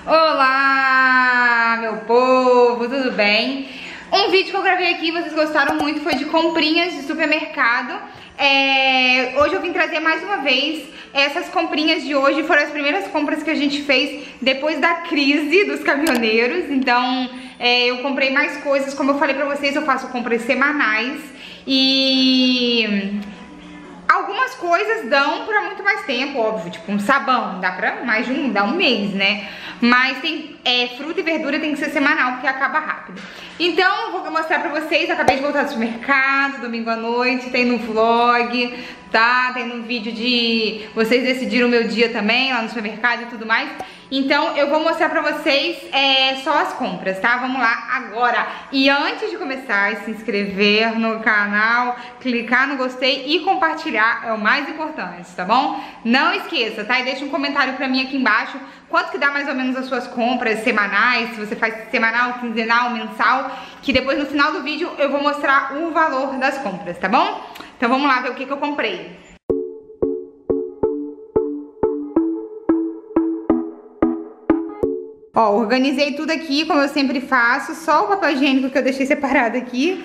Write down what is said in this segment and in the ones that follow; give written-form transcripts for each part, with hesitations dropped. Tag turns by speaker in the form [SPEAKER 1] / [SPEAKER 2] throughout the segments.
[SPEAKER 1] Olá, meu povo, tudo bem? Um vídeo que eu gravei aqui, vocês gostaram muito, foi de comprinhas de supermercado. Hoje eu vim trazer mais uma vez essas comprinhas de hoje. Foram as primeiras compras que a gente fez depois da crise dos caminhoneiros. Então eu comprei mais coisas, como eu falei pra vocês, eu faço compras semanais. E algumas coisas dão pra muito mais tempo, óbvio, tipo um sabão, dá pra mais de dá um mês, né? Mas tem fruta e verdura tem que ser semanal, porque acaba rápido. Então, eu vou mostrar pra vocês, acabei de voltar do supermercado, domingo à noite, tem no vlog, tá? Tem no vídeo de vocês decidiram o meu dia também, lá no supermercado e tudo mais. Então, eu vou mostrar pra vocês só as compras, tá? Vamos lá agora. E antes de começar, se inscrever no canal, clicar no gostei e compartilhar é o mais importante, tá bom? Não esqueça, tá? E deixa um comentário pra mim aqui embaixo, quanto que dá mais ou menos as suas compras semanais, se você faz semanal, quinzenal, mensal, que depois no final do vídeo eu vou mostrar o valor das compras, tá bom? Então vamos lá ver o que eu comprei. Ó, organizei tudo aqui, como eu sempre faço, só o papel higiênico que eu deixei separado aqui.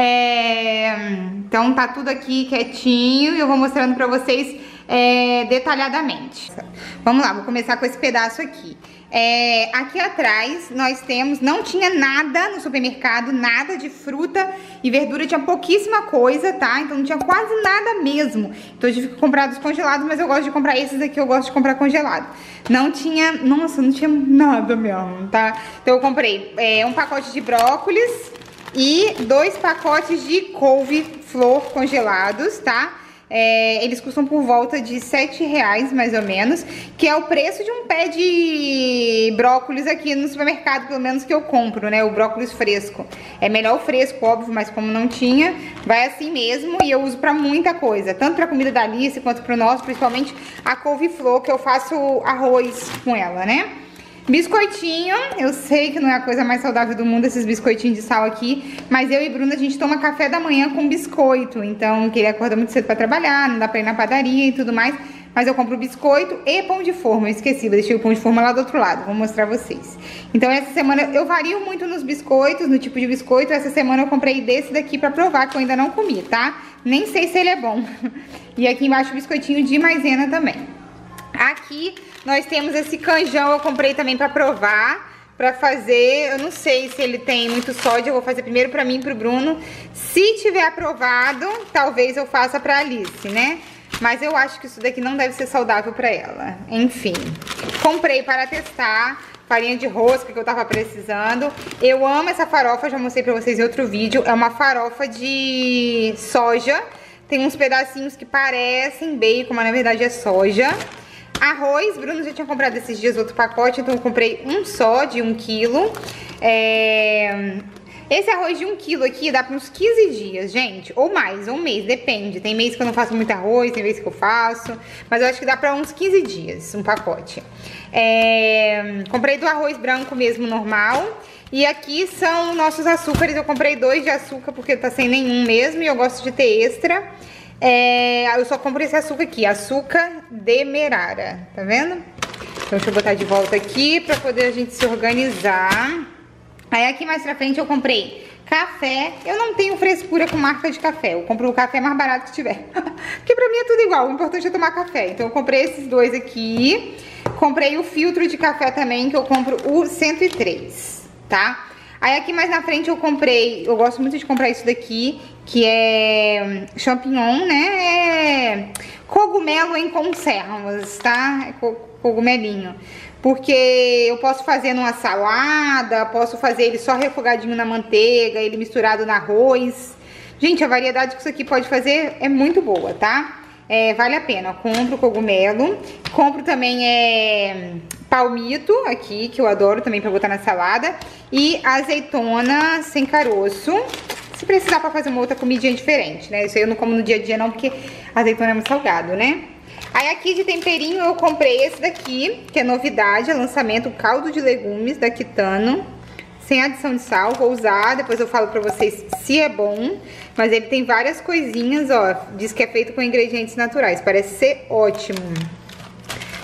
[SPEAKER 1] Então tá tudo aqui quietinho e eu vou mostrando pra vocês detalhadamente. Vamos lá, vou começar com esse pedaço aqui. Aqui atrás nós temos, não tinha nada no supermercado, nada de fruta e verdura, tinha pouquíssima coisa, tá? Então não tinha quase nada mesmo. Então eu tive que comprar dos congelados, mas eu gosto de comprar esses aqui, eu gosto de comprar congelado. Não tinha, nossa, não tinha nada mesmo, tá? Então eu comprei um pacote de brócolis e 2 pacotes de couve-flor congelados, tá? Eles custam por volta de R$7 mais ou menos, que é o preço de um pé de brócolis aqui no supermercado, pelo menos que eu compro, né? O brócolis fresco. É melhor o fresco, óbvio, mas como não tinha, vai assim mesmo. E eu uso pra muita coisa, tanto pra comida da Alice quanto pro nosso, principalmente a couve-flor, que eu faço arroz com ela, né? Biscoitinho, eu sei que não é a coisa mais saudável do mundo esses biscoitinhos de sal aqui, mas eu e Bruna a gente toma café da manhã com biscoito, então queria acordar muito cedo pra trabalhar, não dá pra ir na padaria e tudo mais, mas eu compro biscoito e pão de forma, eu esqueci, eu deixei o pão de forma lá do outro lado, vou mostrar vocês. Então essa semana eu vario muito nos biscoitos, no tipo de biscoito, essa semana eu comprei desse daqui pra provar, que eu ainda não comi, tá? Nem sei se ele é bom. E aqui embaixo o biscoitinho de maisena também. Aqui nós temos esse canjão, eu comprei também pra provar, pra fazer, eu não sei se ele tem muito sódio, eu vou fazer primeiro pra mim e pro Bruno. Se tiver aprovado, talvez eu faça pra Alice, né? Mas eu acho que isso daqui não deve ser saudável pra ela. Enfim, comprei para testar farinha de rosca que eu tava precisando. Eu amo essa farofa, já mostrei pra vocês em outro vídeo, é uma farofa de soja. Tem uns pedacinhos que parecem bacon, mas na verdade é soja. Arroz, Bruno já tinha comprado esses dias outro pacote, então eu comprei um só de 1 quilo. Esse arroz de 1 quilo aqui dá para uns 15 dias, gente, ou mais, ou um mês, depende. Tem mês que eu não faço muito arroz, tem mês que eu faço, mas eu acho que dá para uns 15 dias um pacote. Comprei do arroz branco mesmo, normal. E aqui são nossos açúcares, eu comprei 2 de açúcar porque tá sem nenhum mesmo e eu gosto de ter extra. Eu só compro esse açúcar aqui, açúcar demerara, tá vendo? Então deixa eu botar de volta aqui pra poder a gente se organizar. Aí aqui mais pra frente eu comprei café. Eu não tenho frescura com marca de café, eu compro o café mais barato que tiver. Porque pra mim é tudo igual, o importante é tomar café. Então eu comprei esses 2 aqui. Comprei o filtro de café também, que eu compro o 103, tá? Aí aqui mais na frente eu comprei, eu gosto muito de comprar isso daqui, que é champignon, né? Cogumelo em conservas, tá? Cogumelinho. Porque eu posso fazer numa salada, posso fazer ele só refogadinho na manteiga, ele misturado no arroz. Gente, a variedade que isso aqui pode fazer é muito boa, tá? Vale a pena. Eu compro cogumelo, compro também palmito aqui, que eu adoro também pra botar na salada, e azeitona sem caroço, se precisar pra fazer uma outra comidinha diferente, né? Isso aí eu não como no dia a dia não, porque azeitona é muito salgado, né? Aí aqui de temperinho eu comprei esse daqui, que é novidade, é lançamento, caldo de legumes da Kitano, sem adição de sal. Vou usar, depois eu falo pra vocês se é bom, mas ele tem várias coisinhas, ó, diz que é feito com ingredientes naturais, parece ser ótimo.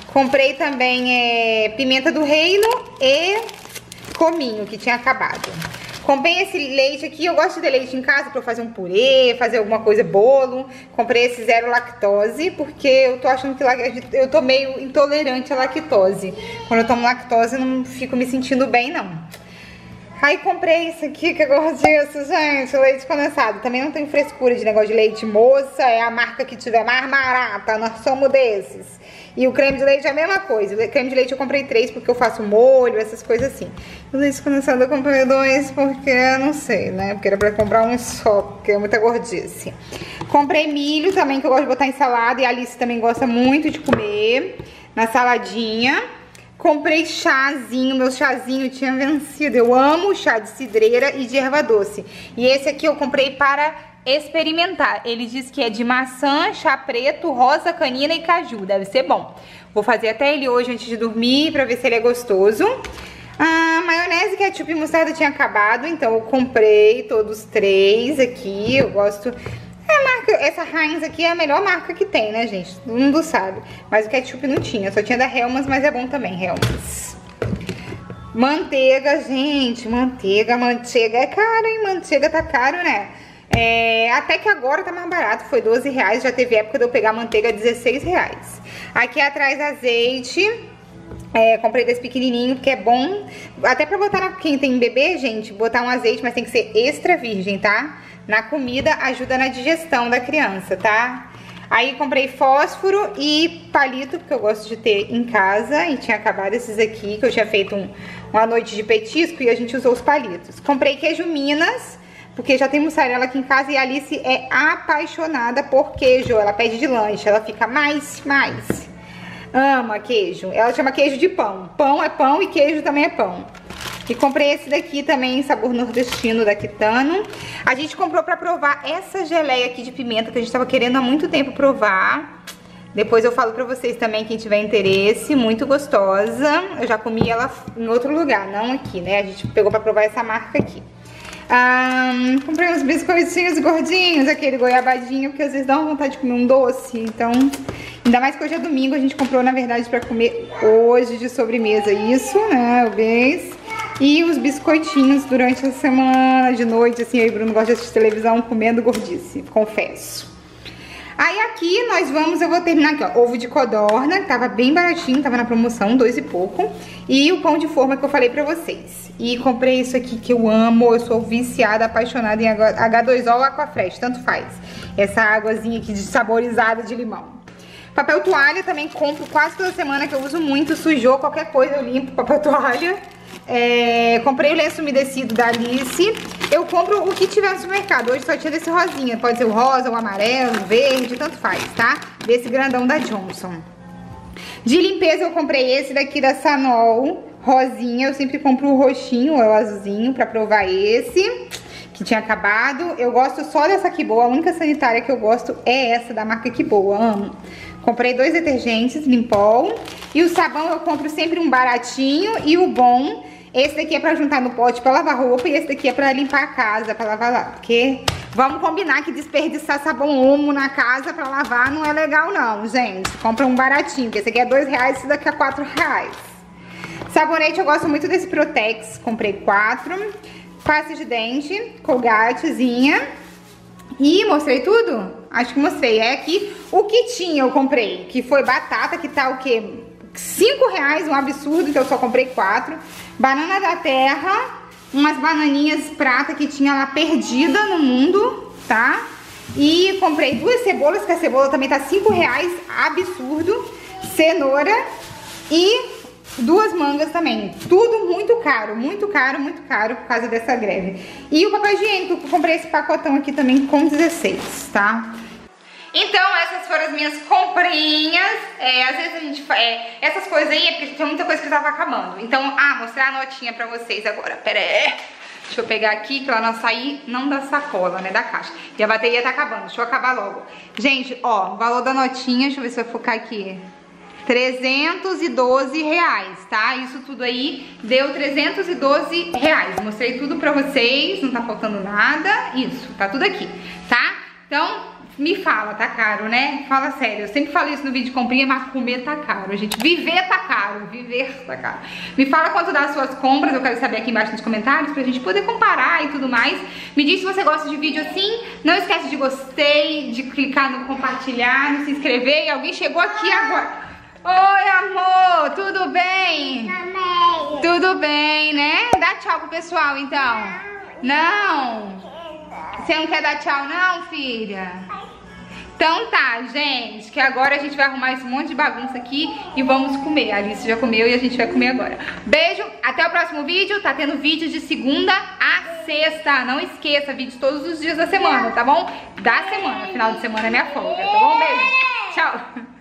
[SPEAKER 1] Comprei também pimenta do reino e cominho, que tinha acabado. Comprei esse leite aqui, eu gosto de ter leite em casa pra eu fazer um purê, fazer alguma coisa, bolo. Comprei esse zero lactose, porque eu tô achando que eu tô meio intolerante à lactose. Quando eu tomo lactose, eu não fico me sentindo bem, não. Aí comprei isso aqui, que eu gosto disso, gente, leite condensado. Também não tem frescura de negócio de leite moça, é a marca que tiver mais barata, nós somos desses. E o creme de leite é a mesma coisa. O creme de leite eu comprei 3 porque eu faço molho, essas coisas assim. O leite condensado eu comprei 2 porque, não sei, né? Porque era pra comprar um só, porque é muita gordice. Comprei milho também, que eu gosto de botar em salada. E a Alice também gosta muito de comer na saladinha. Comprei chazinho, meu chazinho tinha vencido. Eu amo chá de cidreira e de erva doce. E esse aqui eu comprei para experimentar. Ele diz que é de maçã, chá preto, rosa, canina e caju. Deve ser bom. Vou fazer até ele hoje antes de dormir pra ver se ele é gostoso. A maionese, ketchup e mostarda tinha acabado, então eu comprei todos 3 aqui. Eu gosto... essa Heinz aqui é a melhor marca que tem, né, gente? Todo mundo sabe. Mas o ketchup não tinha, só tinha da Hellmann's, mas é bom também, Hellmann's. Manteiga, gente, manteiga é caro, hein? Manteiga tá caro, né? Até que agora tá mais barato, foi R$12, já teve época de eu pegar manteiga R$16. Aqui atrás azeite, comprei desse pequenininho, porque é bom, até pra botar quem tem bebê, gente, botar um azeite, mas tem que ser extra virgem, tá? Na comida, ajuda na digestão da criança, tá? Aí comprei fósforo e palito, porque eu gosto de ter em casa, e tinha acabado esses aqui, que eu tinha feito uma noite de petisco e a gente usou os palitos. Comprei queijo Minas, porque já tem mussarela aqui em casa e a Alice é apaixonada por queijo. Ela pede de lanche, ela fica mais. Ama queijo. Ela chama queijo de pão. Pão é pão e queijo também é pão. E comprei esse daqui também, sabor nordestino da Kitano. A gente comprou pra provar essa geleia aqui de pimenta que a gente tava querendo há muito tempo provar. Depois eu falo pra vocês também, quem tiver interesse, muito gostosa. Eu já comi ela em outro lugar, não aqui, né? A gente pegou pra provar essa marca aqui. Comprei uns biscoitinhos gordinhos, aquele goiabadinho, porque às vezes dá uma vontade de comer um doce. Então, ainda mais que hoje é domingo, a gente comprou, na verdade, pra comer hoje de sobremesa isso, né, o beijo. E os biscoitinhos durante a semana, de noite, assim, eu e o Bruno gosta de assistir televisão comendo gordice, confesso. Aí aqui eu vou terminar aqui, ó, ovo de codorna, que tava bem baratinho, tava na promoção, 2 e pouco. E o pão de forma que eu falei pra vocês. E comprei isso aqui que eu amo, eu sou viciada, apaixonada em H2O ou Aquafresh, tanto faz. Essa águazinha aqui de saborizada de limão. Papel toalha também compro quase toda semana, que eu uso muito, sujou qualquer coisa eu limpo papel toalha. Comprei o lenço umedecido da Alice. Eu compro o que tiver no supermercado. Hoje só tinha desse rosinha. Pode ser o rosa, o amarelo, o verde, tanto faz, tá? Desse grandão da Johnson. De limpeza eu comprei esse daqui da Sanol, rosinha. Eu sempre compro o roxinho ou o azulzinho pra provar esse, que tinha acabado. Eu gosto só dessa Que Boa. A única sanitária que eu gosto é essa da marca Que Boa, amo. Comprei 2 detergentes, Limpol. E o sabão eu compro sempre um baratinho e o bom. Esse daqui é pra juntar no pote pra lavar roupa e esse daqui é pra limpar a casa, pra lavar lá. Porque vamos combinar que desperdiçar sabão Omo na casa pra lavar não é legal não, gente. Compra um baratinho, que esse aqui é R$2, esse daqui é R$4. Sabonete eu gosto muito desse Protex, comprei 4. Pasta de dente, Colgatezinha. E mostrei tudo? Acho que mostrei. É aqui o que tinha eu comprei, que foi batata, que tá o quê? R$5, um absurdo, então eu só comprei 4. Banana da terra, umas bananinhas prata que tinha lá perdida no mundo, tá? E comprei 2 cebolas, que a cebola também tá R$5, absurdo. Cenoura e 2 mangas também. Tudo muito caro por causa dessa greve. E o papel higiênico, eu comprei esse pacotão aqui também com 16, tá? Então, essas foram as minhas comprinhas. Às vezes a gente essas coisas aí é porque tinha muita coisa que tava acabando. Então, mostrar a notinha pra vocês agora. Pera aí. Deixa eu pegar aqui, pra ela não sair, não da sacola, né, da caixa. E a bateria tá acabando, deixa eu acabar logo. Gente, ó, o valor da notinha, deixa eu ver se vai focar aqui. R$312, tá? Isso tudo aí deu R$312. Mostrei tudo pra vocês, não tá faltando nada. Isso, tá tudo aqui, tá? Então, Me fala, tá caro, né? Fala sério, eu sempre falo isso no vídeo de comprinha, mas comer tá caro, gente. Viver tá caro, viver tá caro. Me fala quanto dá as suas compras, eu quero saber aqui embaixo nos comentários, pra gente poder comparar e tudo mais. Me diz se você gosta de vídeo assim, não esquece de gostei, de clicar no compartilhar, no se inscrever. E alguém chegou aqui agora. Oi, amor, tudo bem?
[SPEAKER 2] Também.
[SPEAKER 1] Tudo bem, né? Dá tchau pro pessoal, então. Não? Você não quer dar tchau, não, filha? Então tá, gente, que agora a gente vai arrumar esse monte de bagunça aqui e vamos comer. A Alice já comeu e a gente vai comer agora. Beijo, até o próximo vídeo. Tá tendo vídeo de segunda a sexta. Não esqueça, vídeos todos os dias da semana, tá bom? Da semana, final de semana é minha folga, tá bom? Beijo, tchau.